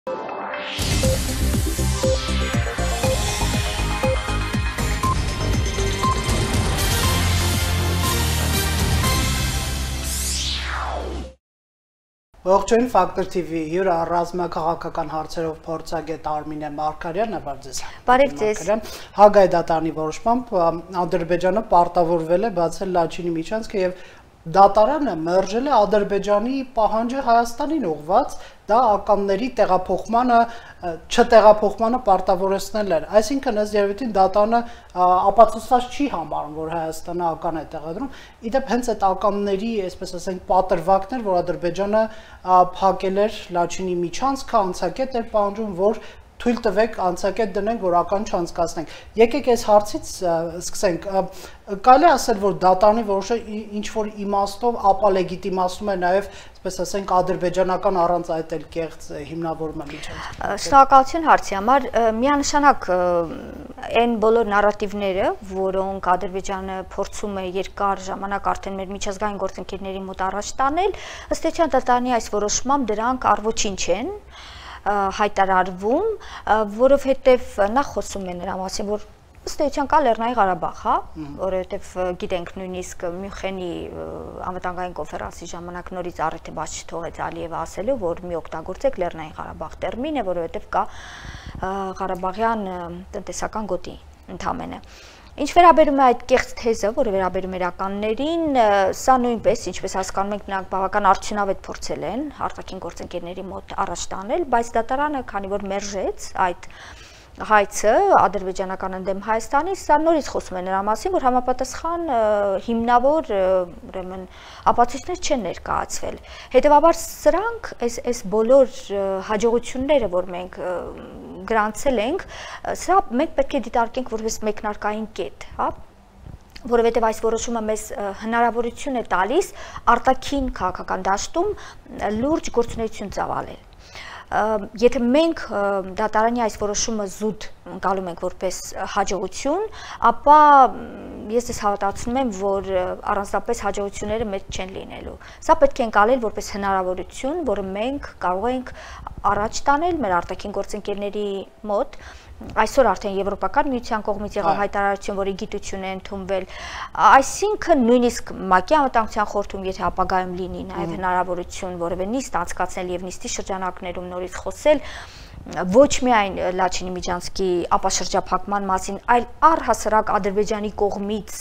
Ողջույն Factor TV հյուրը ռազմաքաղաքական հարցերով փորձագետ Արմինե Մարգարյանն է, բարև ձեզ։ Բարև ձեզ։ Հագայ դատարանի որոշմամբ Ադրբեջանը պարտավորվել է բացել Լաչինի միջանցքը եւ դատարանը մերժել է Ադրբեջանի պահանջը Հայաստանին ուղղված դա ականների տեղափոխմանը չտեղափոխմանը պարտավորեցնել էր։ Այսինքն ըստ երևույթին դատարանը ապացուցված չի համարում, որ Հայաստանը ական է տեղադրում։ Իդեպ հենց այդ ականների, այսպես ասենք, պատրվակներ, որ Ադրբեջանը փակել էր Լաչինի միջանցքը, անցակետ էր պահանջում, որ թույլ տվեք անցակետ դնենք, որ ական չանցկացնենք։ Եկեք այս հարցից սկսենք։ Կարելի է ասել, որ դատարանի որոշը ինչ որ իմաստով ապա լեգիտիմացնում է նաև, այսպես ասենք, ադրբեջանական առանց այդ էլ կեղծ հիմնավորումը միջանցքը։ Շնորհակալություն հարցի համար։ Միանշանակ այն բոլոր նարատիվները, որոնք Ադրբեջանը փորձում է երկար ժամանակ արդեն մեր միջազգային գործընկերների մոտ առաջ տանել, ըստ էության դատարանի այս որոշմամբ դրանք առոչինչ են հայտարարվում, որովհետև նախ խոսում է նրա մասին, որ ըստ էության կա Լեռնային Ղարաբաղ, հա, որովհետև գիտենք նույնիսկ Մյունխենի անվտանգային կոնֆերանսի ժամանակ նորից առիթը բաց չթողեց Ալիևը ասելու, որ մի օգտագործեք Լեռնային Ղարաբաղ տերմինը, որովհետև կա Ղարաբաղյան տնտեսական գոտի ընդամենը։ Ինչ վերաբերում է այդ կեղծ թեզը, որը վերաբերում է ականներին, սա նույնպես, ինչպես հասկանում ենք, նրանք բավական արդյունավետ փորձել են արտաքին գործընկերների մոտ առաջ տանել, բայց դատարանը, քանի որ մերժեց այդ հայցը ադրբեջանական ընդդեմ Հայաստանի, սա նորից խոսում է նրա մասին, որ համապատասխան հիմնավոր ուրեմն ապացույցներ չեն ներկայացվել։ Հետևաբար սրանք այս բոլոր հաջողությունները, որ մենք գրանցել ենք, սրա մենք պետք է դիտարկենք որպես մեկնարկային կետ, հա, որովհետև այս որոշումը մեզ հնարավորություն է տալիս արտաքին քաղաքական դաշտում լուրջ գործունեություն ծավալել։ Եթե մենք դատարանի այս որոշումը զուտ ընկալում ենք որպես հաջողություն, ապա ես հավատացնում եմ, որ առանձնապես հաջողությունները մեծ չեն լինելու։ Սա պետք է ընկալել որպես հնարավորություն, որը մենք կարող ենք առաջ տանել մեր արտաքին գործընկերների մոտ։ Այսօր արդեն Եվրոպական միության կողմից եղավ հայտարարություն, որի գիտություն է ընդունվել, այսինքն նույնիսկ ՄԱԿ-ի անվտանգության խորհրդում, եթե ապագայում լինի նաև հնարավորություն որևէ նիստ անցկացնել եւ նիստի շրջանակներում նորից խոսել, ոչ միայն Լաչինի միջանցքի ապաշրջափակման մասին, այլ առհասարակ Ադրբեջանի կողմից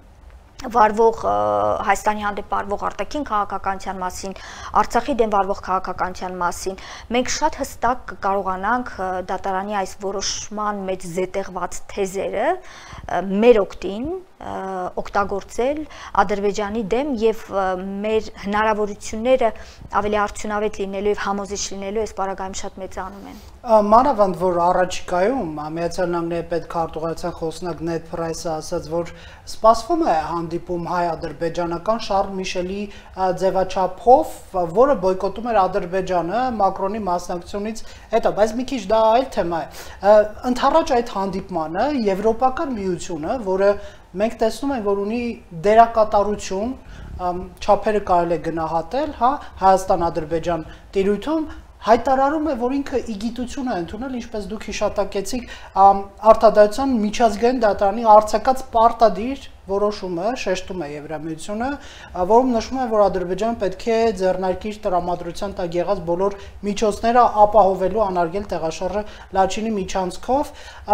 վարվող Հայաստանի հանդեպ վարվող արտաքին քաղաքականության մասին, Արցախի դեմ վարվող քաղաքականության մասին, մենք շատ հստակ կարողանանք դատարանի այս որոշման մեջ զետեղված թեզերը մեր օգտին օգտագործել Ադրբեջանի դեմ եւ մեր հնարավորությունները ավելի արդյունավետ լինելու եւ համոզիչ լինելու այս պարագայում շատ մեծանում են։ Մանավանդ որ առաջիկայում Միացյալ Նահանգների պետքարտուղարության խոսնակ Նեդ Փրայսը ասաց, որ սպասվում է հանդիպում հայ-ադրբեջանական Շարլ Միշելի ձևաչափով, որը բոյկոտում էր Ադրբեջանը Մակրոնի մասնակցությունից հետո, բայց մի քիչ դա այլ թեմա է։ Ընդառաջ այդ հանդիպմանը Եվրոպական միությունը, որը մենք տեսնում ենք, որ ունի դերակատարություն, չափերը կարելի է գնահատել, հա, Հայաստան-Ադրբեջան տիրույթում հայտարարում է, որ ինքը իգիտություն է ընդունել, ինչպես դուք հիշատակեցիք, արտադատության միջազգային դատարանի արձակած պարտադիր որոշումը շեշտում է Եվրամիությունը, որում նշվում է, որ Ադրբեջանը պետք է ձեռնարկիր տրամադրության տակ եղած բոլոր միջոցները ապահովելու անարգել տեղաշարժը Լաչինի միջանցքով։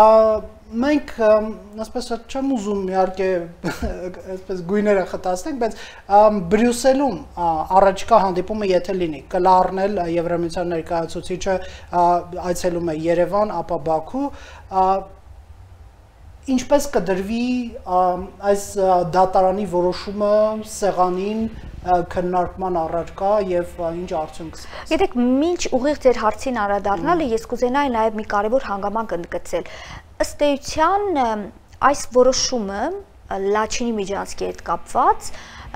Մենք, ասես չեմ ուզում իհարկե այսպես գույները խտացնենք, բայց Բրյուսելում առաջիկա հանդիպումը եթե լինի, կլառնել Եվրամիության ներկայացուցիչը այցելում է Երևան, ապա Բաքու, ինչպես կդրվի այս դատարանի որոշումը սեղանին քննարկման առարկա եւ ինչ արդյունք կստացվի։ Գիտեք, մինչ ուղիղ ձեր հարցին անդրադառնալը ես կուզենայի նաեւ մի կարևոր հանգամանք ընդգծել։ Ըստ էության այս որոշումը Լաչինի միջանցքի հետ կապված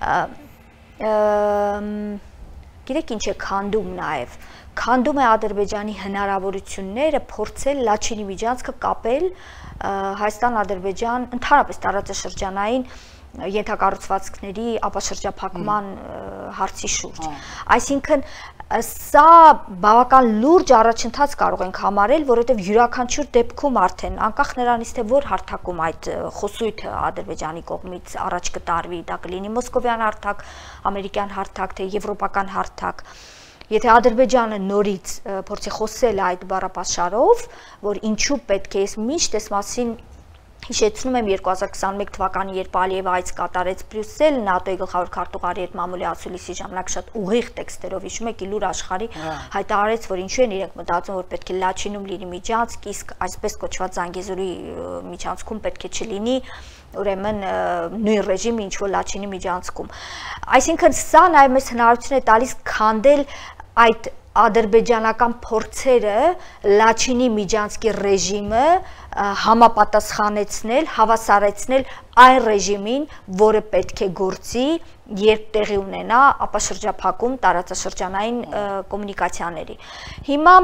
գիտեք ինչ է քանդում նաեւ քանդում է Ադրբեջանի հնարավորությունները փորձել Լաչինի միջանցքը կապել Հայաստան-Ադրբեջան ընդհանրապես տարածաշրջանային ենթակառուցվածքների ապաշրջափակման հարցի շուրջ։ Այսինքն Սա բավական լուրջ առաջընթաց կարող ենք համարել, որովհետև յուրաքանչյուր դեպքում արդեն անկախ նրանից թե որ հարթակում այդ խոսույթը Ադրբեջանի կողմից առաջ կտարվի, դա կլինի մոսկովյան հարթակ, ամերիկյան հարթակ, թե եվրոպական հարթակ, եթե Ադրբեջանը նորից փորձի խոսել այդ բառապաշարով, որ ինչու պետք է ես միշտ այս մասին հիշեցնում եմ 2021 թվականի, երբ Ալիևը այց կատարեց Բրյուսել, ՆԱՏՕ-ի գլխավոր քարտուղարի հետ մամուլի ասուլիսի ժամանակ շատ ուղիղ տեքստերով հիշում եք իլուր աշխարհի հայտարարեց, որ ինչու են իրենք մտածում, որ պետք է Լաչինում լինի միջանցք, իսկ այսպես կոչված Զանգեզուրի միջանցքում պետք է չլինի ուրեմն նույն ռեժիմը, ինչ որ Լաչինի միջանցքում։ Այսինքն սա նաև մեզ հնարավորություն է տալիս քանդել այդ ադրբեջանական փորձերը Լաչինի միջանցքի ռեժիմը համապատասխանեցնել, հավասարեցնել այն ռեժիմին, որը պետք է գործի, երբ տեղի ունենա ապաշրջափակում տարածաշրջանային կոմունիկացիաների։ Հիմա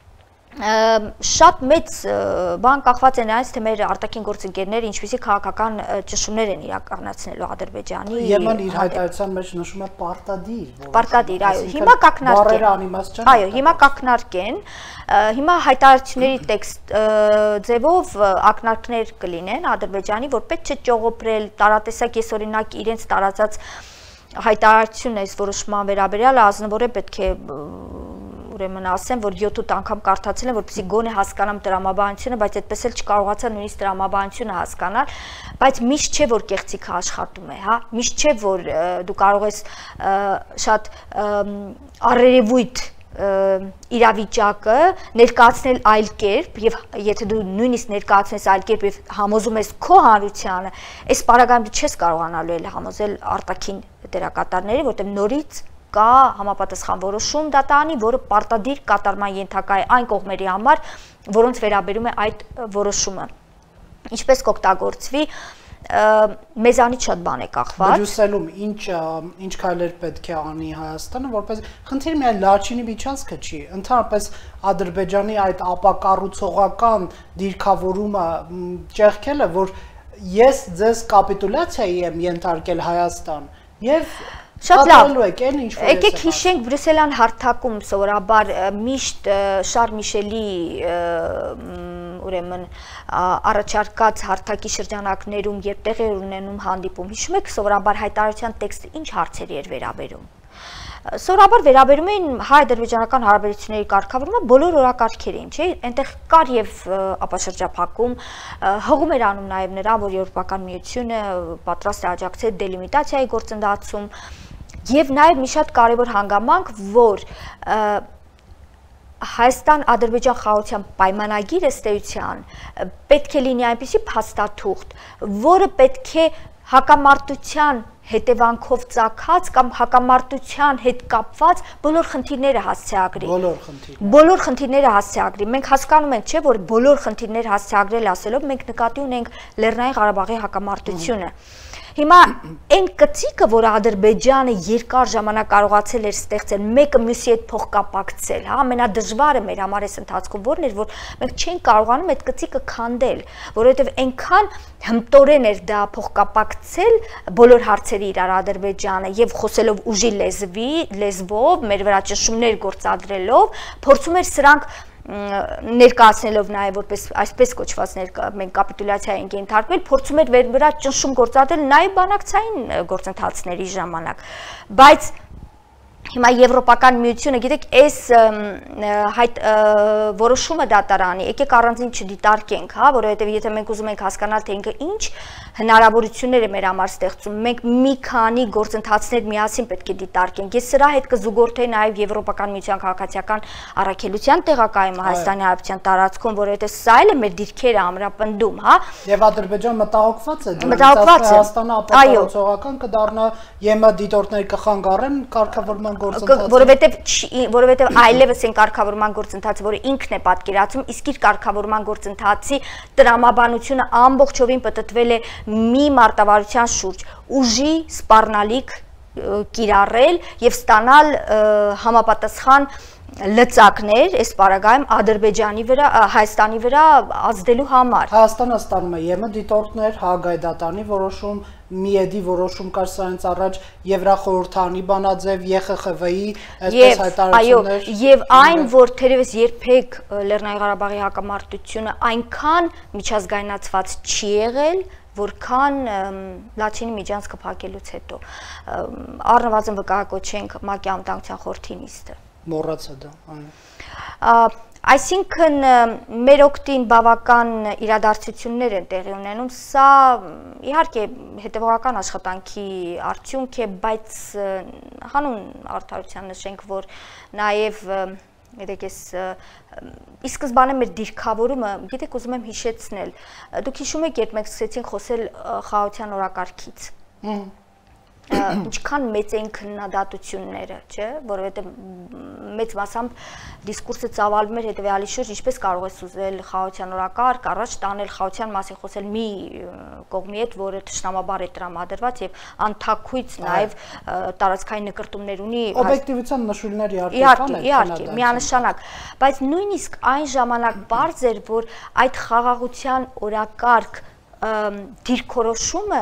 շատ մեծ բան կախված է նրանից, թե մեր արտաքին գործընկերները ինչպիսի քաղաքական ճնշումներ են իրականացնելու Ադրբեջանի։ Եմեն իր հայտարարության մեջ նշում է պարտադիր։ Պարտադիր, այո, հիմա կակնարկեն։ Այո, հիմա կակնարկեն։ Հիմա հայտարարությունների տեքստ ձևով ակնարկներ կլինեն Ադրբեջանի, որ պետք չէ ճողոպրել, տարատեսակ եսօրինակ իրենց տարածած հայտարարությունն այս որոշման վերաբերյալ ազնվորեն պետք է ուրեմն ասեմ, որ 7-8 անգամ կարդացել եմ, որպեսզի գոնե հասկանամ տրամաբանությունը, բայց այդպես էլ չկարողացա նույնիսկ տրամաբանությունը հասկանալ, բայց միշտ չէ, որ կեղծիքը աշխատում է, հա, միշտ չէ, որ դու կարող ես շատ առերևույթ իրավիճակը ներկայացնել այլ կերպ եւ եթե դու նույնիսկ ներկայացնես այլ կերպ եւ համոզում ես քո հանրությանը, այս պարագայում դու չես կարողանալու էլ համոզել արտաքին դերակատարների, որտեղ նորից կա համապատասխան որոշում դատանի, որը պարտադիր կատարման ենթակա է այն կողմերի համար, որոնց վերաբերում է այդ որոշումը։ Ինչպես կօգտագործվի, մեզանից շատ բան է կախված։ Բրյուսելում ինչ քայլեր պետք է անի Հայաստանը, որպես խնդիրը միայն Լաչինի միջանցքը չի, ընդհանրապես Ադրբեջանի այդ ապակառուցողական դիրքավորումը ճեղքելը, որ ես ձեզ կապիտուլյացիայի եմ ենթարկել Հայաստան եւ Շատ լավ, եկեք հիշենք Բրյուսելյան հարթակում սովորաբար միշտ Շարլ Միշելի ուրեմն առաջարկած հարթակի շրջանակներում, երբ տեղի էր ունենում հանդիպում, հիշում եք սովորաբար հայտարարության տեքստը ինչ հարցերի էր վերաբերում։ Սովորաբար վերաբերում էին հայ-ադրբեջանական հարաբերությունների կարգավորումը բոլոր օրակարգերին, չէ՞, այնտեղ կար եւ ապաշրջափակում, հղում էր անում նաեւ նրա, որ Եվրոպական միությունը պատրաստ է աջակցել դելիմիտացիայի գործընթացում եւ նաեւ մի շատ կարեւոր հանգամանք, որ Հայաստան-Ադրբեջան խաղաղության պայմանագիրը ըստ էության պետք է լինի այնպիսի փաստաթուղթ, որը պետք է հակամարտության հետևանքով ծագած կամ հակամարտության հետ կապված բոլոր խնդիրները հասցեագրի։ Բոլոր խնդիրները հասցեագրի։ Մենք հասկանում ենք, չէ, որ բոլոր խնդիրներ հասցեագրել ասելով մենք նկատի ունենք Լեռնային Ղարաբաղի հակամարտությունը։ Հիմա այն կծիկը, որ Ադրբեջանը երկար ժամանակ կարողացել էր ստեղծել, մեկը մյուսի հետ փոխկապակցել, հա, ամենադժվարը մեր համար այս ընթացքում որն էր, որ մենք չենք կարողանում այդ կծիկը քանդել, որովհետև այնքան հմտորեն էր դա փոխկապակցել բոլոր հարցերի իրար Ադրբեջանը եւ խոսելով ուժի լեզվով, մեր վրա ճնշումներ գործադրելով, փորձում էր սրանք ներկայացնելով նաև որպես այսպես կոչված մենք կապիտուլյացիա ենք ենթարկվել, փորձում էր վրա ճնշում գործադրել նաև բանակցային գործընթացների ժամանակ, բայց հիմա Եվրոպական միությունը, գիտեք, այս որոշումը դատարանի, եկեք առանձին չդիտարկենք, հա, որովհետև եթե մենք ուզում ենք հասկանալ, թե ինքը ինչ հնարավորություններ է մեր համար ստեղծում, մենք մի քանի գործընթացներ միասին պետք է դիտարկենք։ Ես սրա հետ կզուգորդեի նաև Եվրոպական միության քաղաքացիական առաքելության տեղակայումը Հայաստանի Հանրապետության տարածքում, որովհետև սա էլ է մեր դիրքերը ամրապնդում, հա։ Եվ Ադրբեջան մտահոգված է, մտահոգված է, Հայաստանը ապակառուցողական կդառնա, ԵՄ դիտորդները կխանգարեն կարգավորման որովհետև այլևս են կարգավորման գործընթացը, որը ինքն է պատկերացում, իսկ իր կարգավորման գործընթացի տրամաբանությունը ամբողջովին պտտվել է մի մարտավարության շուրջ, ուժի սպառնալիք կիրառել եւ ստանալ համապատասխան լծակներ այս պարագայում Ադրբեջանի վրա, Հայաստանի վրա ազդելու համար։ Հայաստանը ստանում է ԵՄ դիտորդներ, Հագայդատանի որոշում, ՄԻԵԴ-ի որոշում կար սրանից առաջ, Եվրախորհրդանի բանաձև, ԵԽԽՎ-ի այսպես հայտարարություններ։ Եվ այն, որ թերևս երբեք Լեռնային Ղարաբաղի հակամարտությունը այնքան միջազգայնացված չի եղել, որքան Լաչինի միջանցքը փակելուց հետո առնվազն վկայակոչենք ՄԱԿ-ի անվտանգության խորհրդի նիստը։ Մոռացա դա, այո։ Այսինքն մեր օգտին բավական իրադարձություններ են տեղի ունենում, սա իհարկե հետևողական աշխատանքի արդյունք է, բայց հանուն արդարության նշենք, որ նաև գիտեք ես ի սկզբանե մեր դիրքավորումը, գիտեք ուզում եմ հիշեցնել, դուք հիշում եք, երբ մենք սկսեցինք խոսել խաղաղության օրակարգից, ինչքան մեծ էին քննադատությունները, չէ, որովհետև մեծ մասամբ դիսկուրսը ծավալվում էր հետևյալի շուրջ, ինչպես կարող ես ուզել խաղաղության օրակարգ, առաջ տանել խաղաղության մասին խոսել մի կողմի հետ, որը թշնամաբար է տրամադրված եւ անթաքույց նաեւ տարածքային նկրտումներ ունի։ Օբյեկտիվության նշույլներ իհարկե, միանշանակ, բայց նույնիսկ այն ժամանակ բարձ էր, որ այդ խաղաղության օրակարգ դիրքորոշումը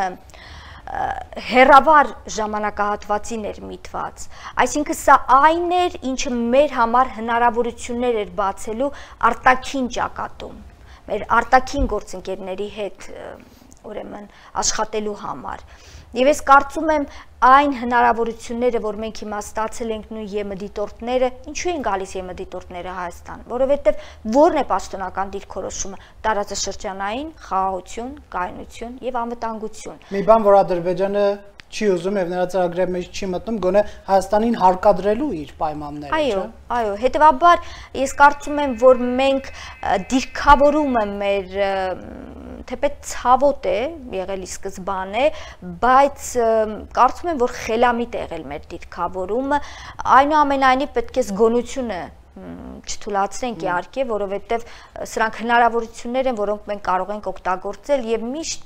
հերավար ժամանակահատվածին էր միտված, այսինքն սա այն էր, ինչը մեր համար հնարավորություններ էր բացելու արտաքին ճակատում, մեր արտաքին գործընկերների հետ ուրեմն աշխատելու համար։ Եվ ես կարծում եմ այն հնարավորությունները, որ մենք հիմա ստացել ենք նույն ԵՄ դիտորդները, ինչու են գալիս ԵՄ դիտորդները Հայաստան, որովհետև ո՞րն է պաշտոնական դիրքորոշումը՝ տարածաշրջանային խաղաղություն, կայունություն եւ անվտանգություն։ Մի բան, որ Ադրբեջանը չի ուզում եւ նրա ծրագրի մեջ չի մտնում, գոնե Հայաստանին հարկադրելու իր պայմանները, չէ՞։ Այո, հետեւաբար ես կարծում եմ, որ մենք դիրքավորումը մեր թեպետ ցավոտ է եղել ի սկզբանե, բայց կարծում եմ, որ խելամիտ է եղել մեր դիրքավորումը, այնուամենայնիվ պետք է զգոնությունը չթույլատրենք իհարկե, որովհետև սրանք հնարավորություններ են, որոնք մենք կարող ենք օգտագործել եւ միշտ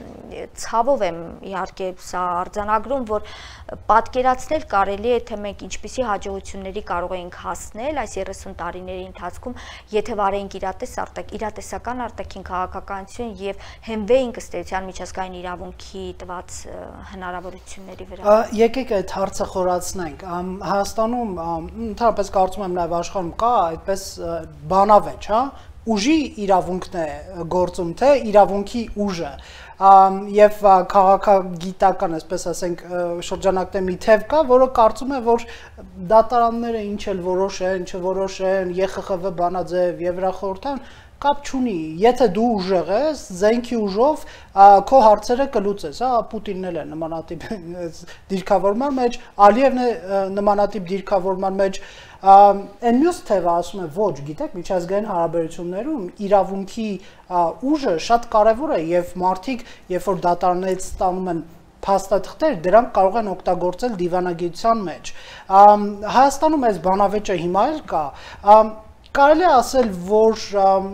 ցավով եմ իհարկե սա արձանագրում, որ պատկերացնել կարելի է, թե մենք ինչպիսի հաջողությունների կարող ենք հասնել այս 30 տարիների ընթացքում, եթե վարեինք իրատեսական արտաքին քաղաքականություն եւ հենվեինք ըստ էության միջազգային իրավունքի տված հնարավորությունների վրա։ Եկեք այդ հարցը խորացնենք։ Հայաստանում ընդհանրապես կարծում եմ նաեւ աշխարհում կա այդպես բանավեճ, հա, ուժի իրավունքն է գործում, թե իրավունքի ուժը եւ քաղաքագիտական, այսպես ասենք, շրջանակներ մի թեւ կա, որը կարծում է, որ դատարանները ինչ էլ որոշեն, չորոշեն, ԵԽԽՎ բանաձև, Եվրախորհրդան կապ չունի, եթե դու ուժեղ ես, զենքի ուժով քո հարցերը կլուծես, հա, Պուտինն էլ է նմանատիպ դիրքավորման մեջ, Ալիևն է նմանատիպ դիրքավորման մեջ, այն մյուս թևը ասում է ոչ, գիտեք, միջազգային հարաբերություններում իրավունքի ուժը շատ կարևոր է եւ մարդիկ, երբ որ դատարաններից ստանում են փաստաթղթեր, դրանք կարող են օգտագործել դիվանագիտության մեջ։ Հայաստանում այս բանավեճը հիմա էլ կա, կարելի է ասել, որ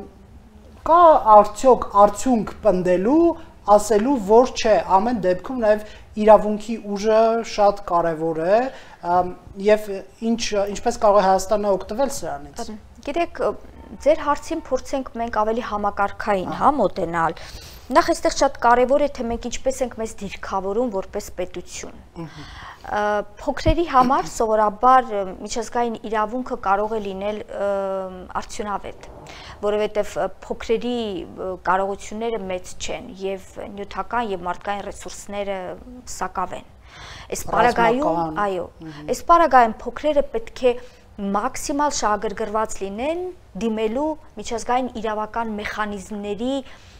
կա արդյոք արդյունք պնդելու, ասելու, որ չէ, ամեն դեպքում նաև իրավունքի ուժը շատ կարևոր է եւ ինչպես կարող է Հայաստանը օգտվել սրանից։ Գիտեք, ձեր հարցին փորձենք մենք ավելի համակարգային, հա, մոտենալ։ Նախ այստեղ շատ կարևոր է, թե մենք ինչպես ենք մեզ դիրքավորում որպես պետություն։ Փոքրերի համար սովորաբար միջազգային իրավունքը կարող է լինել արդյունավետ, որովհետև փոքրերի կարողությունները մեծ չեն եւ նյութական եւ մարդկային ռեսուրսները սակավ են։ Այս պարագայում, այո, այս պարագայում փոքրերը պետք է մաքսիմալ շահագրգռված լինեն դիմելու միջազգային իրավական մեխանիզմների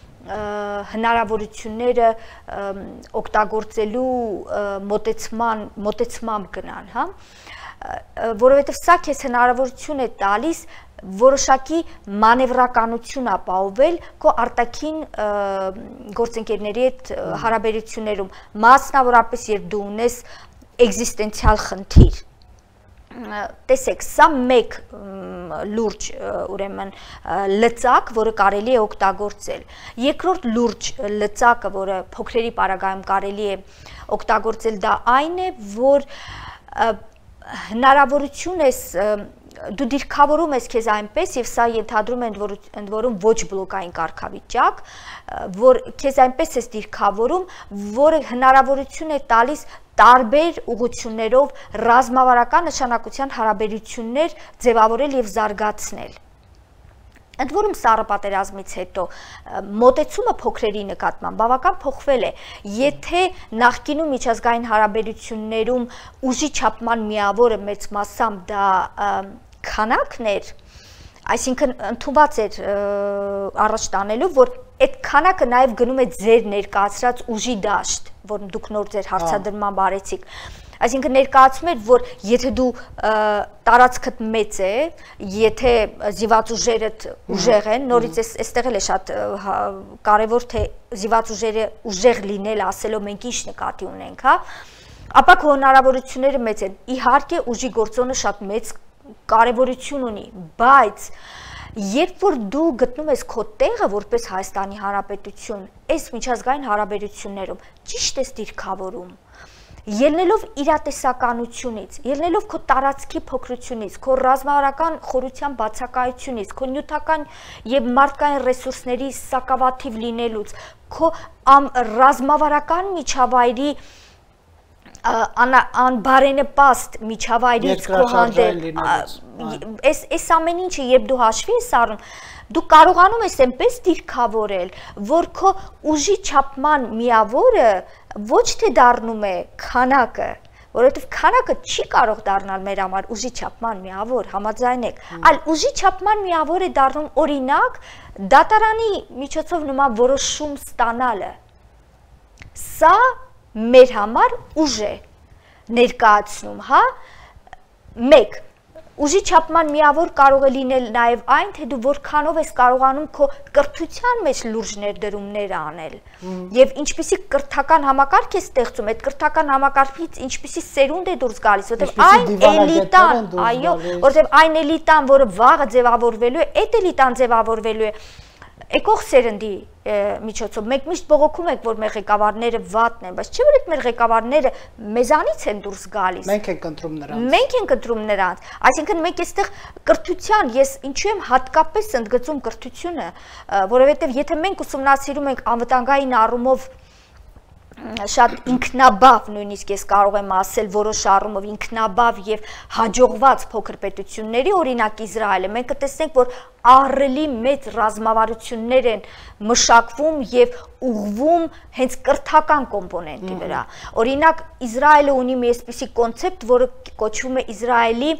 հնարավորությունները օգտագործելու մոտեցմամբ գնան, հա, որովհետև սա քեզ հնարավորություն է տալիս որոշակի մանևրականություն ապահովել քո արտաքին գործընկերների հետ հարաբերություններում, մասնավորապես երբ դու ունես էգզիստենցիալ խնդիր։ Տեսեք, սա մեկ լուրջ ուրեմն լծակ, որը կարելի է օգտագործել։ Երկրորդ լուրջ լծակը, որը փոքրերի պարագայում կարելի է օգտագործել, դա այն է, որ հնարավորություն ես դու դիրքավորում ես քեզ այնպես եւ սա ենթադրում է ընդ որում ոչ բլոկային կարգավիճակ, որ քեզ այնպես ես դիրքավորում, որը հնարավորություն է տալիս տարբեր ուղղություններով ռազմավարական նշանակության հարաբերություններ ձևավորել եւ զարգացնել։ Ընդ որում Սառը պատերազմից հետո մոտեցումը փոքրերի նկատմամբ բավական փոխվել է, եթե նախկինում միջազգային հարաբերություններում ուժի չափման միավորը մեծ մասամբ դա քանակն էր, այսինքն ընդունված էր առաջ տանելու, որ այդ քանակը նաև գնում է ձեր ներկայացրած ուժի դաշտ, որ դուք նոր ձեր հարցադրմամբ արեցիք։ Այսինքն ներկայացում էր, որ եթե դու տարածքդ մեծ է, եթե զիված ուժերդ ուժեղ են, նորից այստեղ էլ է շատ կարևոր թե զիված ուժերը ուժեղ լինել ասելով մենք ինչ նկատի ունենք, հա, ապա քո հնարավորությունները մեծ են։ Իհարկե ուժի գործոնը շատ մեծ կարևորություն ունի, բայց երբ որ դու գտնում ես քո տեղը որպես Հայաստանի Հանրապետություն, այս միջազգային հարաբերություններում ճիշտ ես դիրքավորում, ելնելով իրատեսականությունից, ելնելով քո տարածքի փոքրությունից, քո ռազմավարական խորության բացակայությունից, քո նյութական եւ մարդկային ռեսուրսների սակավաթիվ լինելուց, քո ռազմավարական միջավայրի անբարենպաստ միջավայրից քո հանդեպ այս ամեն ինչը երբ դու հաշվի ես առնում, դու կարողանում ես այնպես դիրքավորել, որ քո ուժի չափման միավորը ոչ թե դառնում է քանակը, որովհետև քանակը չի կարող դառնալ մեր համար ուժի չափման միավոր, համաձայն եք, այլ ուժի չափման միավոր է դառնում օրինակ դատարանի միջոցով նման որոշում ստանալը։ Սա մեր համար ուժ է ներկայացնում, հա, մեկ, ուժի չափման միավոր կարող է լինել նաև այն, թե դու որքանով ես կարողանում քո կրթության մեջ լուրջ ներդրումներ անել եւ ինչպիսի կրթական համակարգ է ստեղծում, այդ կրթական համակարգից ինչպիսի սերունդ է դուրս գալիս, որտեղ այն էլիտան, այո, որտեղ այն էլիտան, որը վաղը ձևավորվելու է, այդ էլիտան ձևավորվելու է եկող սերնդի միջոցով, մենք միշտ բողոքում ենք, որ մեր ղեկավարները վատն են, բայց չէ՞ որ այդ մեր ղեկավարները մեզանից են դուրս գալիս։ Մենք ենք ընտրում նրանց։ Մենք ենք ընտրում նրանց։ Այսինքն մենք այստեղ կրթության, ես ինչու եմ հատկապես ընդգծում կրթությունը, որովհետև եթե մենք ուսումնասիրում ենք անվտանգային առումով շատ ինքնաբավ, նույնիսկ ես կարող եմ ասել որոշ առումով ինքնաբավ եւ հաջողված փոքր պետությունների, օրինակ Իսրայելը, մենք կտեսնենք, որ ահռելի մեծ ռազմավարություններ են մշակվում եւ ուղղվում հենց կրթական կոմպոնենտի վրա։ Օրինակ Իսրայելը ունի մի այսպիսի կոնցեպտ, որը կոչվում է Իսրայելի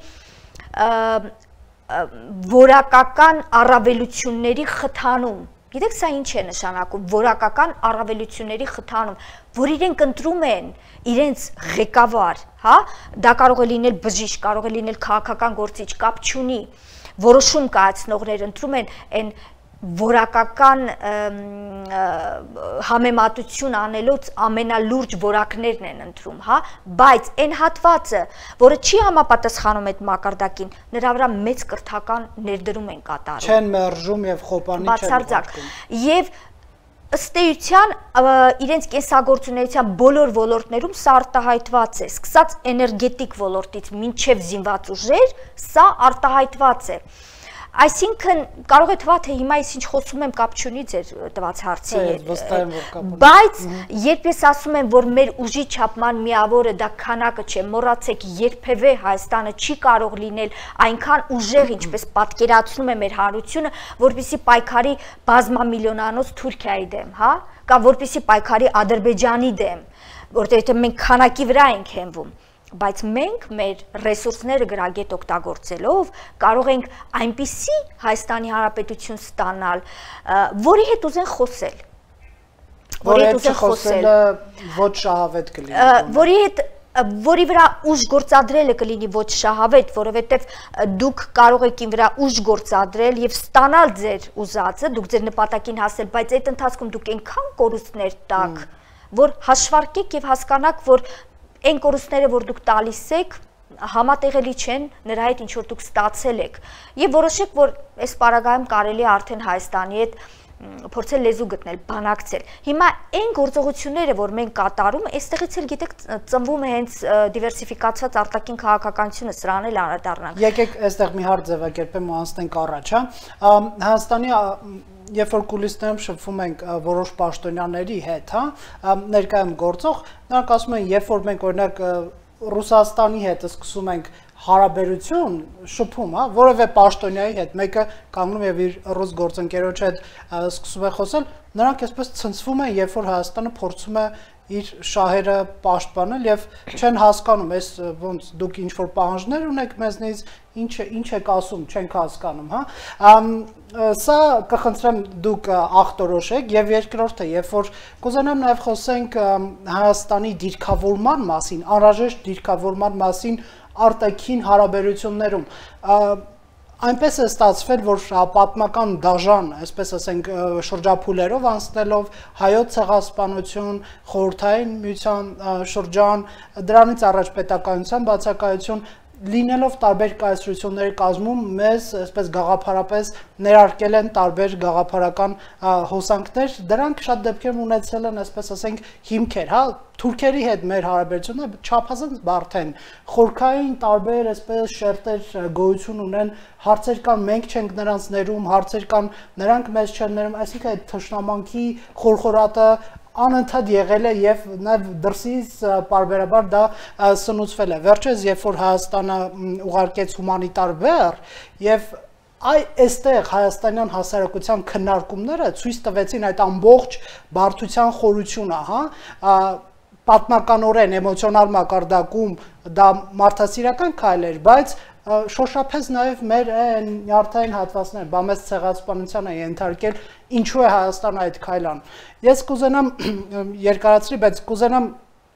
որակական առավելությունների խթանում։ Գիտեք սա ինչ է նշանակում, որակական առավելությունների խթանում, որ իրենք ընտրում են իրենց ղեկավար, հա, դա կարող է լինել բժիշկ, կարող է լինել քաղաքական գործիչ, կապ չունի, որոշում կայացնողներ ընտրում են այն որակական համեմատություն անելուց ամենալուրջ որակներն են ընտրում, հա, բայց այն հատվածը, որը չի համապատասխանում այդ մակարդակին, նրա վրա մեծ կրթական ներդրում են կատարում։ Չեն մերժում եւ խոպանի չեն բացարձակ։ Եվ ըստ էության իրենց կենսագործունեության բոլոր ոլորտներում սա արտահայտված է, սկսած էներգետիկ ոլորտից մինչև զինված ուժեր, սա արտահայտված է։ Այսինքն կարող է թվա, թե հիմա ես ինչ խոսում եմ կապ չունի ձեր տված հարցի հետ, բայց երբ ես ասում եմ, որ մեր ուժի չափման միավորը դա քանակը չէ, մոռացեք, երբևէ Հայաստանը չի կարող լինել այնքան ուժեղ, ինչպես պատկերացնում է մեր հանրությունը, որպեսզի պայքարի բազմամիլիոնանոց Թուրքիայի դեմ, հա, կամ որպեսզի պայքարի Ադրբեջանի դեմ, որտեղ եթե մենք քանակի վրա ենք հենվում, բայց մենք մեր ռեսուրսները գրագետ օգտագործելով կարող ենք այնպիսի Հայաստանի Հանրապետություն ստանալ, որի հետ ուզեն խոսել, որի հետ խոսելը ոչ շահավետ կլինի, որի վրա ուժ գործադրելը կլինի ոչ շահավետ, որովհետև դուք կարող եք ին վրա ուժ գործադրել եւ ստանալ ձեր ուզածը, դուք ձեր նպատակին հասնել, բայց այդ ընթացքում դուք այնքան կորուստներ տաք, որ հաշվարկեք եւ հասկանաք, որ այն կորուստները, որ դուք տալիս եք, համատեղելի չեն նրա հետ ինչ որ դուք ստացել եք եւ որոշեք, որ այս պարագայում կարելի է արդեն Հայաստանի հետ փորձել լեզու գտնել, բանակցել։ Հիմա այն գործողությունները, որ մենք կատարում, այստեղից էլ գիտեք ծնվում է հենց դիվերսիֆիկացված արտաքին քաղաքականությունը, սրան էլ անդրադառնանք։ Եկեք այստեղ մի հարց ձևակերպեմ ու անցնենք առաջ, հա։ Հայաստանի երբ որ կուլիսներում շփվում ենք որոշ պաշտոնյաների հետ, հա, ներկայում գործող, նրանք ասում են, երբ որ մենք օրինակ Ռուսաստանի հետ սկսում ենք հարաբերություն շփում, հա, որևէ պաշտոնյայի հետ, մեկը կանգնում եւ իր ռուս գործընկերոջ հետ սկսում է խոսել, նրանք այսպես ցնցվում են, երբ որ Հայաստանը փորձում է իր շահերը պաշտպանել եւ չեն հասկանում, այս ոնց դուք ինչ որ պահանջներ ունեք մեզնից, ինչ եք ասում, չենք հասկանում, հա։ Սա կխնդրեմ դուք ախտորոշեք եւ երկրորդը, երբ որ կուզենամ նաեւ խոսենք Հայաստանի դիրքավորման մասին, անհրաժեշտ դիրքավորման մասին արտաքին հարաբերություններում, այնպես է ստացվել, որ պատմական դաժան, այսպես ասենք, շրջափուլերով անցնելով հայոց ցեղասպանություն, խորհրդային միության շրջան, դրանից առաջ պետականության բացակայություն, լինելով տարբեր կայսրությունների կազմում, մեզ այսպես գաղափարապես ներարկել են տարբեր գաղափարական հոսանքներ, դրանք շատ դեպքերում ունեցել են, այսպես ասենք, հիմքեր, հա, թուրքերի հետ մեր հարաբերությունները չափազանց բարդ են, խորքային տարբեր այսպես շերտեր գոյություն ունեն, հարցեր կան, մենք չենք նրանց ներում, հարցեր կան, նրանք մեզ չեն ներում, այսինքն այդ թշնամանքի խորխորատը անընդհատ եղել է եւ նաեւ դրսից պարբերաբար դա սնուցվել է։ Վերջերս երբ որ Հայաստանը ուղարկեց հումանիտար բեռ եւ այստեղ հայաստանյան հասարակության քննարկումները ցույց տվեցին այդ ամբողջ բարդության խորությունը, հա, պատմականորեն էմոցիոնալ մակարդակում դա մարդասիրական քայլ էր, բայց շոշափեց նաև մեր նյարդային հատվածները, բա մեծ ցեղասպանության է ենթարկել, ինչու է Հայաստանը այդ քայլան։ Ես կուզենամ երկարացրի, բայց կուզենամ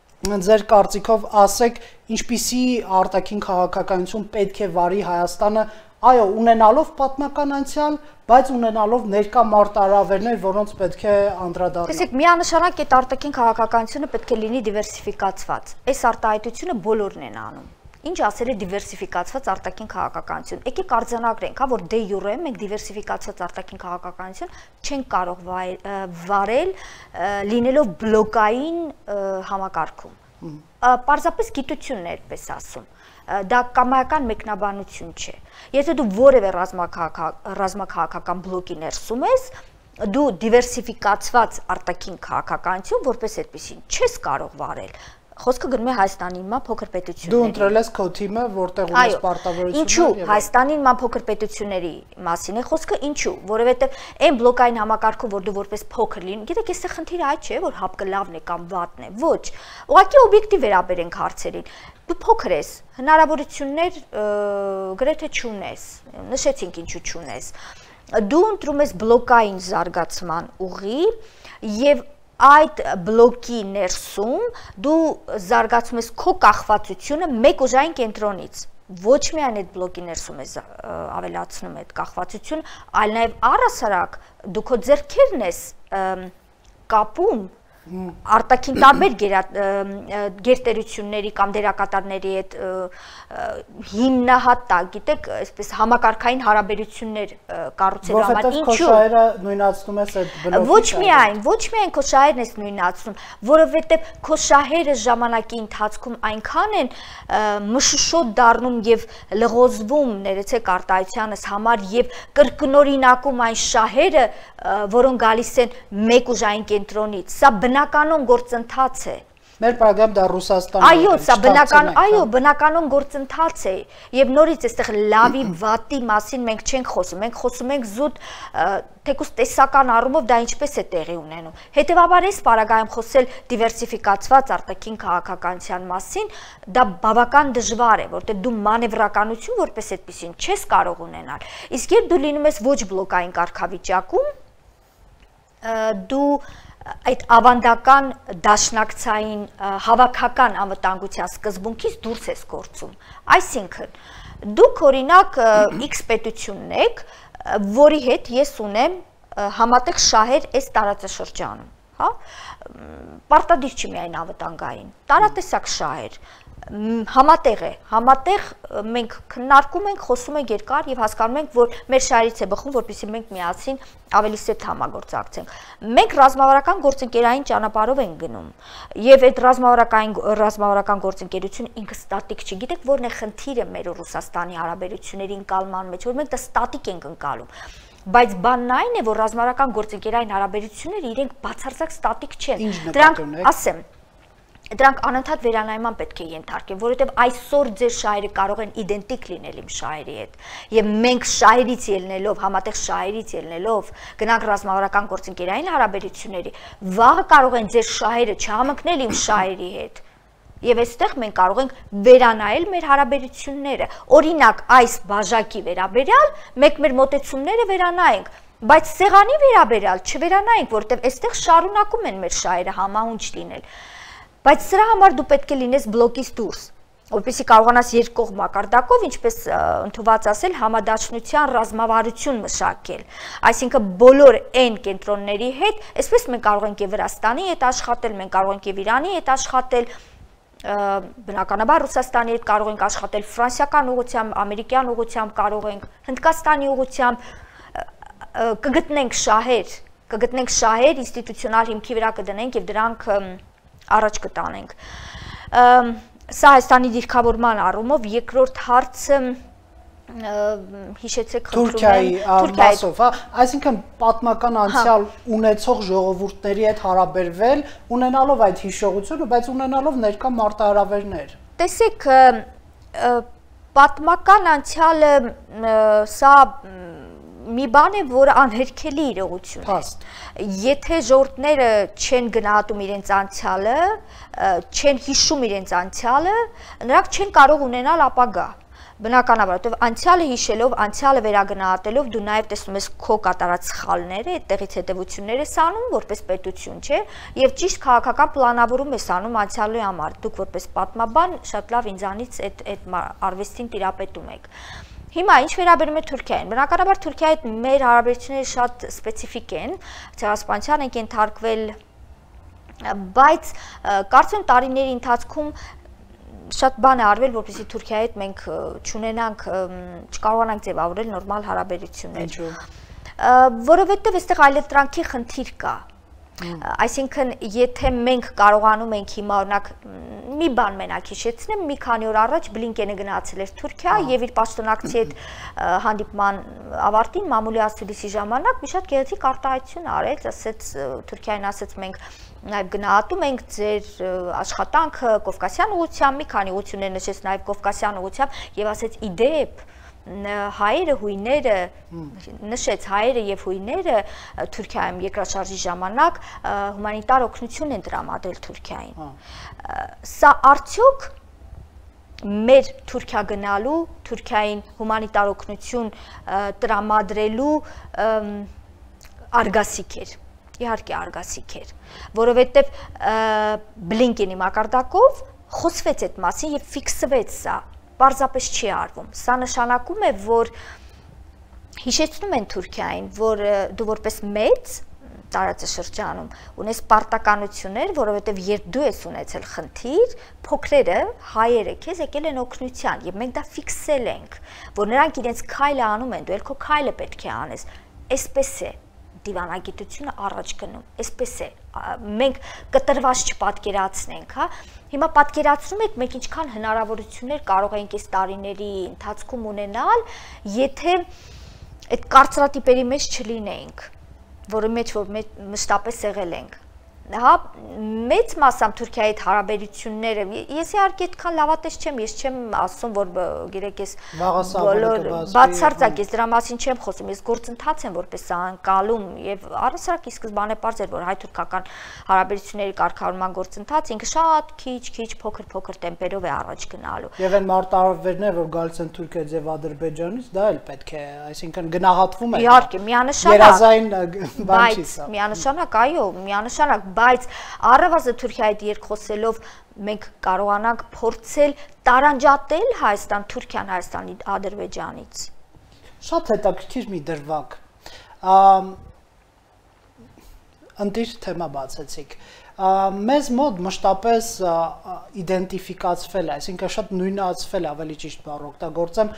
ձեր կարծիքով ասեք, ինչպիսի արտաքին քաղաքականություն պետք է վարի Հայաստանը, այո, ունենալով պատմական անցյալ, բայց ունենալով ներկա մարտահրավերներ, որոնց պետք է անդրադառնալ։ Տեսեք, միանշանակ այդ արտաքին քաղաքականությունը պետք է լինի դիվերսիֆիկացված։ Այս արտահայտությունը բոլորն են անում։ Ինչ ասել է դիվերսիֆիկացված արտաքին քաղաքականություն։ Եկեք արձանագրենք, հա, որ դե յուրե մենք դիվերսիֆիկացված արտաքին քաղաքականություն չենք կարող վարել լինելով բլոկային համակարգում։ Պարզապես գիտությունն է այդպես ասում։ Դա կամայական մեկնաբանություն չէ։ Եթե դու որևէ ռազմաքաղաքական բլոկի ներսում ես, դու դիվերսիֆիկացված արտաքին քաղաքականություն որպես այդպեսին չես կարող վարել։ Խոսքը գնում է Հայաստանի նման փոքր պետությունների։ Դու ընտրել ես քո թիմը, որտեղ ունես պարտավորություններ։ Ինչու Հայաստանի նման փոքր պետությունների մասին է խոսքը, ինչու, որովհետև այն բլոկային համակարգով, որ դու որպես փոքր լինի, գիտեք, այստեղ խնդիրը այդ չէ, որ հապկը լավն է կամ վատն է, ոչ։ Ուղղակի օբյեկտիվ վերաբերենք հարցերին։ Դու փոքր ես, հնարավորություններ գրեթե չունես, նշեցինք ինչու չունես։ Դու ընտրում ես բլոկային զարգացման ուղի եւ այդ բլոկի ներսում դու զարգացում ես քո կախվածությունը մեկ ուժային կենտրոնից։ Ոչ միայն այդ բլոկի ներսում ես ավելացնում այդ կախվածությունը, այլ նաև առհասարակ դու քո ձեռքերն ես կապում արտաքին տարբեր գերտերությունների կամ դերակատարների հետ հիմնահատակ, գիտեք, այսպես համակարգային հարաբերություններ կառուցելու համար, ինչու։ Քո շահերը նույնացնում ես այդ բլոկի։ Ոչ միայն քո շահերն ես նույնացնում, որովհետև քո շահերը ժամանակի ընթացքում այնքան են մշուշոտ դառնում եւ լղոզվում, ներեցեք արտահայտությանս համար եւ կրկնօրինակում այն շահերը, որոնք գալիս են մեկ ուժային կենտրոնից։ Սա բնականon գործընթաց է։ Մեր պարագայում դա Ռուսաստանն է։ Այո, սա բնականon գործընթաց է։ Եվ նորից այստեղ լավի վատի մասին մենք չենք խոսում, մենք խոսում ենք զուտ թեկուզ տեսական առումով դա ինչպես է տեղի ունենում։ Հետևաբար այս պարագայում խոսել դիվերսիֆիկացված արտաքին քաղաքականության մասին, դա բավական դժվար է, որտեղ դու մանևրականություն որպես այդպեսին չես կարող ունենալ։ Իսկ երբ դու լինում ես ոչ բլոկային կարգավիճակում, դու այդ ավանդական դաշնակցային հավաքական անվտանգության սկզբունքից դուրս ես գործում։ Այսինքն, դուք օրինակ X պետությունն եք, որի հետ ես ունեմ համատեղ շահեր այս տարածաշրջանում, հա? Պարտադիր չի միայն անվտանգային, տարատեսակ շահեր։ համատեղ է, համատեղ մենք քննարկում ենք, խոսում ենք երկար եւ հասկանում ենք, որ մեր շահերից է բխում, որպեսզի մենք միասին ավելի սեփ համագործակցենք։ Մենք ռազմավարական գործընկերային ճանապարհով ենք գնում եւ այդ ռազմավարական գործընկերությունը ինքը ստատիկ չի։ Գիտեք, որն է խնդիրը մեր ու Ռուսաստանի հարաբերությունների ընկալման մեջ, որ մենք դա ստատիկ ենք ընկալում։ Բայց բանն այն է, որ ռազմավարական գործընկերային հարաբերությունները իրենք բացարձակ ստատիկ չեն։ Դրանք, ասեմ, դրանք անընդհատ վերանայման պետք է ենթարկեն, որովհետև այսօր ձեր շահերը կարող են իդենտիկ լինել իմ շահերի հետ։ Եվ մենք շահերից ելնելով, համատեղ շահերից ելնելով, գնանք ռազմավարական գործընկերային հարաբերությունների, վաղը կարող են ձեր շահերը չհամընկնել իմ շահերի հետ։ Եվ այստեղ մենք կարող ենք վերանայել մեր հարաբերությունները։ Օրինակ, այս բաժակի վերաբերյալ մենք մեր մոտեցումները վերանայենք, բայց սեղանի վերաբերյալ չվերանայենք, որովհետև այստեղ շարունակում են մեր շահերը համահունչ լինել։ Բայց սրա համար դու պետք է լինես բլոկից դուրս, որպեսզի կարողանաս երկկողմ մակարդակով, ինչպես ընդունված ասել, համադաշնության ռազմավարություն մշակել։ Այսինքն բոլոր այն կենտրոնների հետ, այսպես մենք կարող ենք եւ Վրաստանի հետ աշխատել, մենք կարող ենք եւ Իրանի հետ աշխատել, բնականաբար Ռուսաստանի հետ կարող ենք աշխատել, ֆրանսիական ուղղությամբ, ամերիկյան ուղղությամբ կարող ենք, Հնդկաստանի ուղղությամբ, կգտնենք շահեր, ինստիտուցիոնալ հիմքի վրա կդնենք եւ դրանք առաջ կտանենք։ Սա Հայաստանի դիրքավորման առումով երկրորդ հարցը հիշեցեք Թուրքիայի մասով, հա, այսինքն պատմական անցյալ ունեցող ժողովուրդների հետ հարաբերվել, ունենալով այդ հիշողությունը, բայց ունենալով ներկա մարտահրավերներ։ Տեսեք, պատմական անցյալը սա մի բան է, որը անհերքելի իրողություն է։ Եթե ժողովուրդները չեն գնահատում իրենց անցյալը, չեն հիշում իրենց անցյալը, նրանք չեն կարող ունենալ ապագա։ Բնականաբար, որտեղ անցյալը հիշելով, անցյալը վերագնահատելով, դու նաև տեսնում ես քո կատարած սխալները, այդտեղից հետևություններ ես անում, որպես պետություն, չէ, եւ ճիշտ քաղաքական պլանավորում ես անում անցյալի համար։ Դուք որպես պատմաբան շատ լավ ինձանից այդ արվեստին տիրապետում եք։ Հիմա ինչ վերաբերում է Թուրքիային, բնականաբար Թուրքիայի հետ մեր հարաբերությունները շատ սպეციფიկ են, ցեղասպանության են ենթարկվել, բայց կարծում տարիների ընթացքում շատ բան է արվել, որպեսզի Թուրքիայի հետ մենք չկարողանանք ձևավորել նորմալ հարաբերություններ։ Որովհետև այստեղ այլընտրանքի խնդիր կա։ Այսինքն, եթե մենք կարողանում ենք հիմա օրինակ մի բան մենակ հիշեցնեմ, մի քանի օր առաջ Բլինկենը գնացել էր Թուրքիա եւ իր պաշտոնակցի հետ հանդիպման ավարտին մամուլի ասուլիսի ժամանակ մի շատ գեղեցիկ արտահայտություն արեց, ասեց Թուրքիային ասեց մենք նաև գնահատում ենք ձեր աշխատանքը Կովկասյան ուղղությամբ, մի քանի ուղղություններ նշեց նաև Կովկասյան ուղղությամբ եւ ասեց իդեպ հայերը, հույները, նշեց հայերը եւ հույները Թուրքիայում երկրաշարժի ժամանակ հումանիտար օգնություն են տրամադրել Թուրքիային։ Սա արդյոք մեր Թուրքիա գնալու, Թուրքիային հումանիտար օգնություն տրամադրելու արգասիկ էր։ Իհարկե արգասիկ էր, որովհետեւ Բլինկենի մակարդակով խոսվեց այդ մասին եւ ֆիքսվեց սա։ Պարզապես չի արվում։ Սա նշանակում է, որ հիշեցնում են Թուրքիային, որ դու որպես մեծ տարածաշրջանում ունես պարտականություններ, որովհետև երբ դու ես ունեցել խնդիր, փոքրերը, հայերը քեզ եկել են օգնության, եւ մենք դա ֆիքսել ենք, որ նրանք իրենց քայլը անում են, դու էլ քո քայլը պետք է անես։ Այսպես է դիվանագիտությունը առաջ գնում, այսպես է, մենք կտրված չպատկերացնենք, հա։ Հիմա պատկերացնում եք մենք ինչքան հնարավորություններ կարող ենք այս տարիների ընթացքում ունենալ, եթե այդ կարծրատիպերի մեջ չլինեինք, որի մեջ որ մշտապես եղել ենք։ Հա, մեծ մասամբ Թուրքիայի հետ հարաբերությունները, ես իհարկե այդքան լավատես չեմ, ես չեմ ասում, որ գիտեք ես բոլոր բացարձակ ես դրա մասին չեմ խոսում, ես գործընթաց եմ որպես անկալում եւ առհասարակ ի սկզբանե պարզ էր, որ հայ-թուրքական հարաբերությունների կարգավորման գործընթաց ինքը շատ քիչ փոքր տեմպերով է առաջ գնալու։ Եվ այն մարտահրավերները, որ գալիս են Թուրքիայից եւ Ադրբեջանից, դա էլ պետք է, այսինքն գնահատվում է։ Իհարկե, միանշանակ։ Երազային բան չի սա։ Միանշանակ, այո, միանշանակ, բայց առավելը Թուրքիայի հետ երկխոսելով մենք կարողանանք փորձել տարանջատել Հայաստան, Թուրքիան Հայաստանի Ադրբեջանից։ Շատ հետաքրքիր մի դրվագ։ Ընտիր թեմա բացեցիք։ մեզ մոտ մշտապես իդենտիֆիկացվել է, այսինքն շատ նույնացվել է, ավելի ճիշտ բառ օգտագործեմ,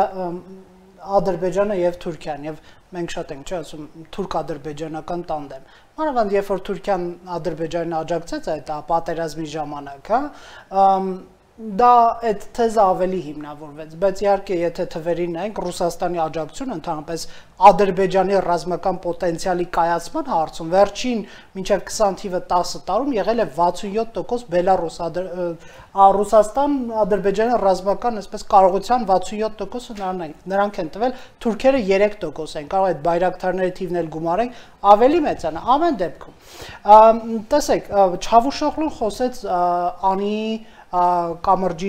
Ադրբեջանը եւ Թուրքիան եւ մենք շատ ենք, չէ՞, ասում թուրք-ադրբեջանական տանդեմ։ Մանավանդ երբ որ Թուրքիան Ադրբեջանին աջակցեց այդ պատերազմի ժամանակ, հա, դա այդ թեզը ավելի հիմնավորվեց, բայց իհարկե եթե թվերին նայենք Ռուսաստանի աջակցությունը ընդհանրապես Ադրբեջանի ռազմական պոտենցիալի կայացման հարցում վերջին մինչև 20 թիվը 10 տարում եղել է 67% Բելարուս Ռուսաստան Ադրբեջանի ռազմական այսպես կարողության 67%-ը նրանք են տվել, թուրքերը 3% են, կարող այդ բայրակթարների թիվն էլ գումարենք, ավելի մեծանա, ամեն դեպքում։ Տեսեք, Չավուշօղլուն խոսեց անի կամրջի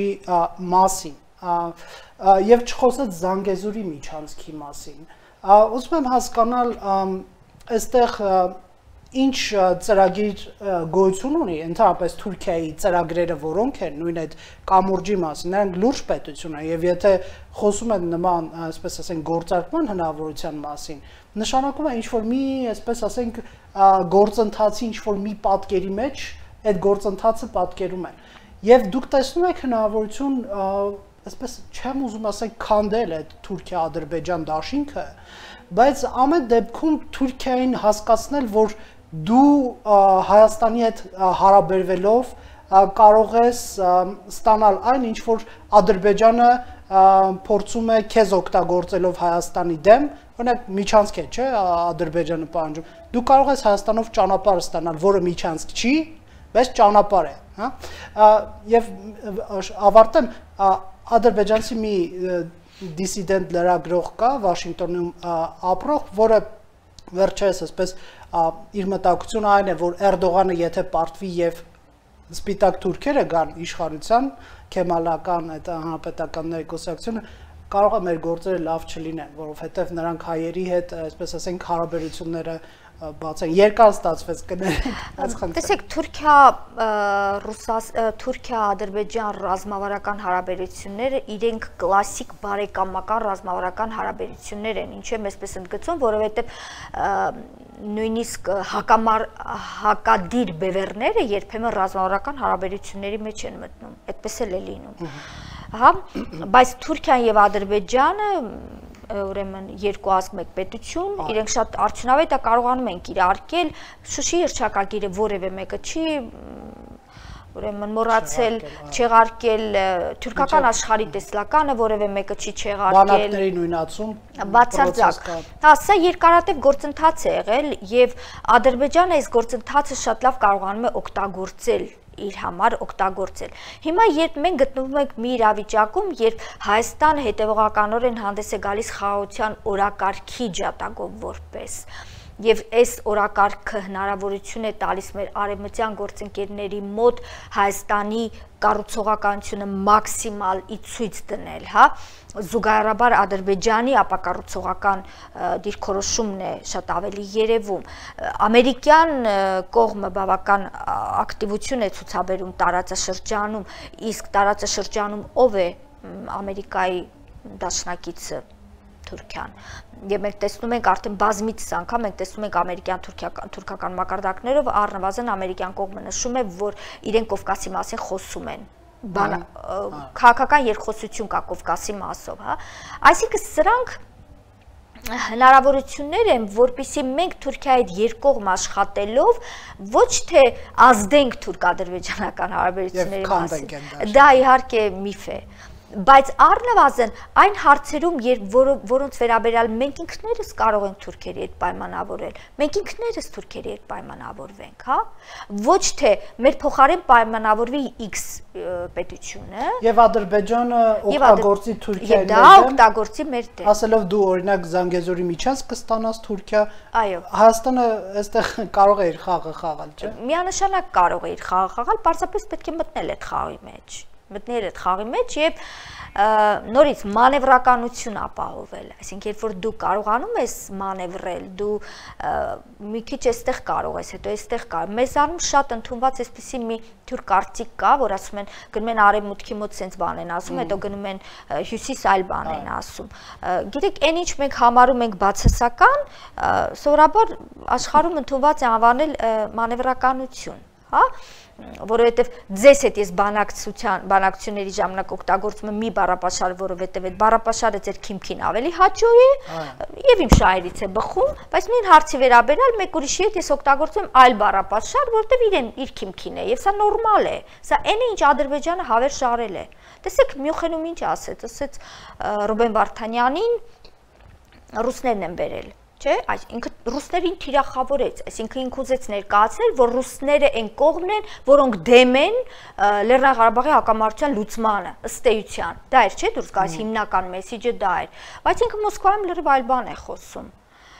մասին եւ չխոսեց Զանգեզուրի միջանցքի մասին։ Ուզում եմ հասկանալ այստեղ ինչ ծրագիր գոյություն ունի ընդհանրապես Թուրքիայի ծրագրերը, որոնք են նույն այդ կամուրջի մասին, նրանք լուրջ պետություն են եւ եթե խոսում են նման, այսպես ասենք, գործարկման հնարավորության մասին, նշանակում է ինչ որ մի, այսպես ասենք, գործընթացի ինչ որ մի պատկերի մեջ այդ գործընթացը պատկերում են։ Եվ դուք տեսնում եք հնարավորություն, այսպես չեմ ուզում ասել քանդել այդ Թուրքիա-Ադրբեջան դաշինքը, բայց ամեն դեպքում Թուրքիային հասկացնել, որ դու Հայաստանի հետ հարաբերվելով կարող ես ստանալ այն, ինչ որ Ադրբեջանը փորձում է քեզ օգտագործելով Հայաստանի դեմ, օրինակ միջանցք է, չէ՞, Ադրբեջանը պահանջում։ Դու կարող ես Հայաստանով ճանապարհ ստանալ, որը միջանցք չի, բայց ճանապարհ է, հա։ Եվ ավարտեմ, ադրբեջանցի մի դիսիդենտ լրագրող կա Վաշինգտոնում ապրող, որը վերջերս այսպես իր մտածությունը այն է, որ Էրդողանը եթե պարտվի եւ սպիտակ թուրքերը գան իշխանության, քեմալական այդ հանրապետականների կուսակցությունը կարող է մեր գործերը լավ չլինեն, որովհետեւ նրանք հայերի հետ, այսպես ասենք, հարաբերությունները բացեն, երկար ստացվեց կներեք։ Տեսեք, Թուրքիա-Ադրբեջան ռազմավարական հարաբերությունները իրենք կլասիկ բարեկամական ռազմավարական հարաբերություններ են, ինչու եմ այսպես ընդգծում, որովհետև նույնիսկ հակադիր բևեռները երբեմն ռազմավարական հարաբերությունների մեջ են մտնում, այդպես էլ է լինում։ Հա, բայց Թուրքիան եւ Ադրբեջանը ուրեմն երկու ազգ մեկ պետություն, իրենք շատ արդյունավետ է կարողանում են կիրարկել, Շուշի հռչակագիրը որևէ մեկը չի ուրեմն մոռացել չեղարկել թուրքական աշխարհի տեսլականը, որևէ մեկը չի չեղարկել բանակների նույնացում, բացարձակ։ Հա, սա երկարատև գործընթաց է եղել եւ Ադրբեջանը այս գործընթացը շատ լավ կարողանում է օգտագործել իր համար օգտագործել։ Հիմա երբ մենք գտնվում ենք մի իրավիճակում, երբ Հայաստանը հետևողականորեն հանդես է գալիս խաղաղության օրակարգի ջատագով որպես եւ այս օրակարգը հնարավորություն է տալիս մեր արևմտյան գործընկերների մոտ Հայաստանի կառուցողականությունը մաքսիմալ ի ցույց դնել, հա, զուգահեռաբար Ադրբեջանի ապակառուցողական դիրքորոշումն է շատ ավելի երևում։ Ամերիկյան կողմը բավական ակտիվություն է ցուցաբերում տարածաշրջանում, իսկ տարածաշրջանում ով է Ամերիկայի դաշնակիցը Թուրքիան։ Եվ մենք տեսնում ենք արդեն բազմիցս անգամ մենք տեսնում ենք ամերիկյան թուրքական մակարդակներով առնվազն ամերիկյան կողմը նշում է, որ իրենք Կովկասի մասին խոսում են։ Քաղաքական երկխոսություն կա Կովկասի մասով, հա։ Այսինքն սրանք հնարավորություններ են, որպեսզի մենք Թուրքիայի հետ երկկողմ աշխատելով ոչ թե ազդենք թուրք-ադրբեջանական հարաբերությունների մասին։ Դա իհարկե միֆ է։ Բայց առնվազն այն հարցերում, որոնց վերաբերյալ մենք ինքներս կարող ենք թուրքերի հետ պայմանավորել, մենք ինքներս թուրքերի հետ պայմանավորվենք, հա, ոչ թե մեր փոխարեն պայմանավորվի X պետությունը եւ Ադրբեջանը օգտագործի Թուրքիայի դեմ, դա օգտագործի մեր դեմ, ասելով դու օրինակ Զանգեզուրի միջանցք կստանաս Թուրքիա, այո, Հայաստանը այստեղ կարող է իր խաղը խաղալ, չէ՞։ Միանշանակ կարող է իր խաղը խաղալ, պարզապես պետք է մտնել այդ խաղի մեջ։ Մտնել այդ խաղի մեջ եւ նորից մանևրականություն ապահովել, այսինքն երբ որ դու կարողանում ես մանևրել, դու մի քիչ այստեղ կարող ես, հետո այստեղ կարող։ Մեզանում շատ ընդունված այսպիսի մի թյուր կարծիք կա, որ ասում են գնում են արևմուտքի մոտ sense բան են ասում, հետո գնում են հյուսիս այլ բան են ասում։ Գիտեք, այն ինչ մենք համարում ենք բացասական, սովորաբար աշխարհում ընդունված է անվանել մանևրականություն։ հա, որովհետև ձեզ հետ ես բանակցությունների ժամանակ օգտագործում եմ մի բառապաշար, որովհետև այդ բառապաշարը ձեր քիմքին ավելի հաճո է եւ իմ շահերից է բխում, բայց նույն հարցի վերաբերյալ մեկ ուրիշի հետ ես օգտագործում եմ այլ բառապաշար, որովհետև իրեն իր քիմքին է եւ սա նորմալ է։ Սա այն է, ինչ Ադրբեջանը հավերժ արել է։ Տեսեք Մյունխենում ինչ ասեց Ռուբեն Վարդանյանին ռուսներն են բերել։ Չէ, ինքը ռուսներին թիրախավորեց, այսինքն ինքը ուզեց ներկայացնել, որ ռուսները այն կողմն են, որոնք դեմ են Լեռնային Ղարաբաղի հակամարտության լուծմանը, ըստ էության։ Դա էր, չէ, դուրս գալիս հիմնական մեսիջը դա էր։ Բայց ինքը Մոսկվայում լրիվ այլ բան է խոսում։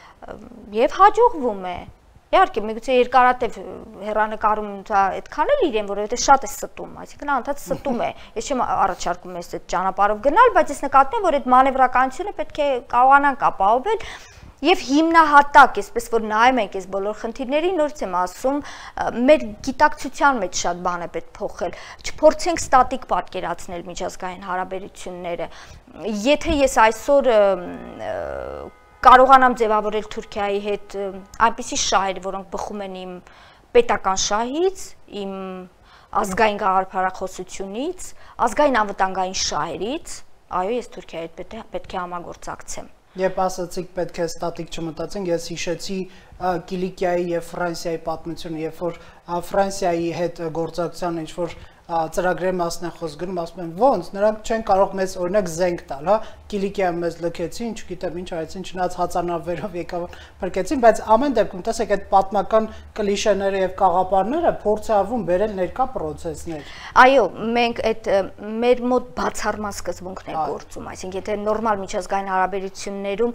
Եվ հաջողվում է։ Իհարկե, միգուցե երկարատև հեռանկարում դա այդքան էլ իրեն, որովհետև շատ է ստում, այսինքն անդադ ստում է։ Ես չեմ առաջարկում ես այդ ճանապարհով գնալ, բայց ես նկատում եմ, որ այդ մանևրականությունը պետք է կարողանանք ապահովել։ Եվ հիմնահատակ, այսպես որ նայում ենք այս բոլոր խնդիրներին, նորից եմ ասում, մեր գիտակցության մեջ շատ բան է պետք փոխել։ Չփորձենք ստատիկ պատկերացնել միջազգային հարաբերությունները։ Եթե ես այսօր կարողանամ ձևավորել Թուրքիայի հետ այնպիսի շահեր, որոնք բխում են իմ պետական շահից, իմ ազգային գաղափարախոսությունից, ազգային անվտանգային շահերից, այո, ես Թուրքիայի հետ պետք է համագործակցեմ։ Երբ ասացիք պետք է ստատիկ չմտածենք, ես հիշեցի Կիլիկիայի եւ Ֆրանսիայի պատմությունը, երբ որ Ֆրանսիայի հետ գործակցության ինչ-որ ծրագրերի մասն է խոսք գնում, ասում են ոնց, նրանք չեն կարող մեզ օրինակ զենք տալ, հա, Կիլիկիայում մեզ լքեցին, չգիտեմ ինչ արեցին, չնայած հացանավերով եկավ փրկեցին, բայց ամեն դեպքում տեսեք այդ պատմական կլիշեները եւ կաղապարները փորձ է արվում բերել ներկա process-ներ։ Այո, մենք այդ մեր մոտ բացառման սկզբունքն է գործում, այսինքն եթե նորմալ միջազգային հարաբերություններում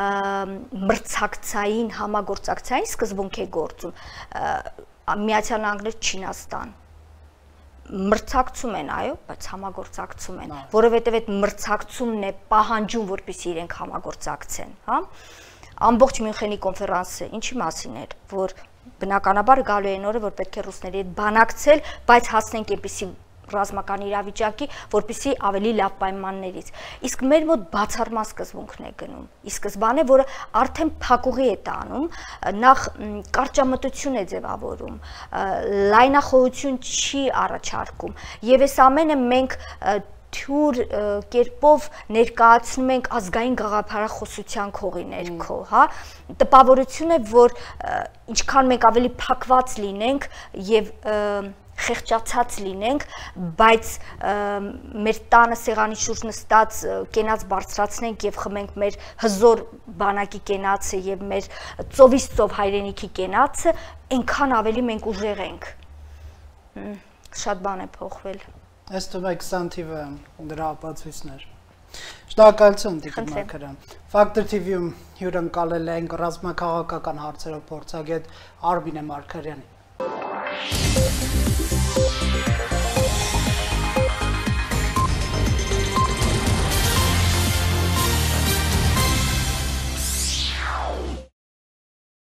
մրցակցային համագործակցային սկզբունք է գործում, Միացյալ Նահանգներ, Չինաստան մրցակցում են, այո, բայց համագործակցում են, որովհետև այդ մրցակցումն է պահանջում, որպեսզի իրենք համագործակցեն, հա։ Ամբողջ Մյունխենի կոնֆերանսը ինչի մասին էր, որ բնականաբար գալու են օրը, որ պետք է ռուսների հետ բանակցել, բայց հասնենք այնպիսի ռազմական իրավիճակի, որպեսզի ավելի լավ պայմաններից։ Իսկ մեր մոտ բացառման սկզբունքն է գնում։ Ի սկզբանե, որը արդեն փակուղի է տանում, նախ կարճամտություն է ձևավորում, լայնախոհություն չի առաջարկում, եւ այս ամենը մենք թյուր կերպով ներկայացնում ենք ազգային գաղափարախոսության քողի ներքո, հա, տպավորություն է, որ ինչքան մենք ավելի փակված լինենք եւ խեղճացած լինենք, բայց մեր տանը սեղանի շուրջ նստած կենաց բարձրացնենք եւ խմենք մեր հզոր բանակի կենացը եւ մեր ծովից ծով հայրենիքի կենացը, այնքան ավելի մենք ուժեղ ենք։ Շատ բան է փոխվել։ Այս թվում է 20 թիվը դրա ապացույցներ։ Շնորհակալություն Տիկին Մարգարյան։ Factor TV-ում հյուրընկալել ենք ռազմաքաղաքական հարցերով փորձագետ Արմինե Մարգարյանին։